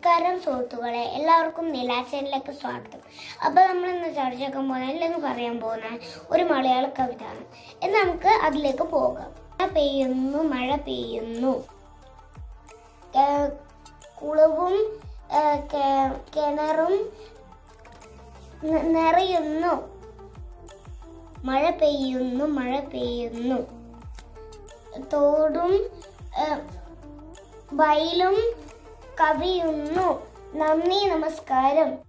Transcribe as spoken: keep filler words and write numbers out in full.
നമസ്കാരം സുഹൃത്തുക്കളെ, എല്ലാവർക്കും നില ചാനലിലേക്ക് സ്വാഗതം. അപ്പോൾ നമ്മൾ ഇന്ന് ചർച്ചയാക്കാൻ പോകുന്ന അല്ലെങ്കിൽ പറയാൻ പോകുന്ന ഒരു മലയാള കവിത ആണ്. എന്ന് നമുക്ക് അതിലേക്ക് പോകാം. മഴ പെയ്യുന്നു, മഴ പെയ്യുന്നു, കുളവും കിണറും നിറയുന്നു. മഴ പെയ്യുന്നു, മഴ പെയ്യുന്നു, തോടും വയലും കവിയുന്നു. നന്ദി, നമസ്കാരം.